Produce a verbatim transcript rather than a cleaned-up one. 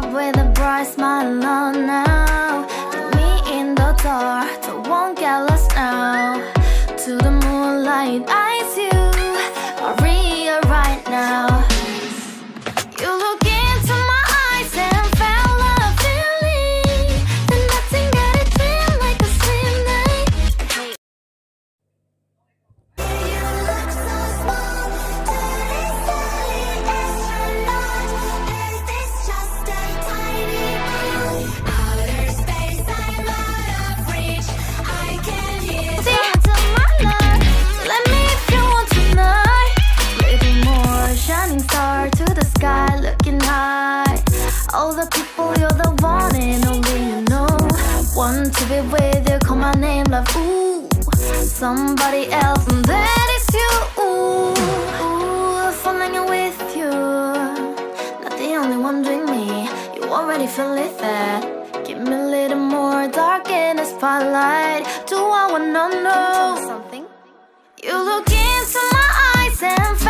up with a bright smile on now. Put me in the dark, don't won't get lost now. To the moonlight, eyes you, Maria right now. You look into my eyes and felt a feeling that nothing got it feel like a slim night. You look so small, tiny, silly astronaut. Is this just a tiny moon? Outer space, I'm out of reach. I can hear the my love. Let me if you want tonight. Little more shining star to the sky, looking high. All the people, you're the one and only you know. Want to be with you, call my name, love. Ooh, somebody else, and that is you. Ooh, ooh, falling in with you. Not the only one doing me. You already feel it there. Give me a little more dark in the spotlight. Do I wanna know something? You look into my eyes and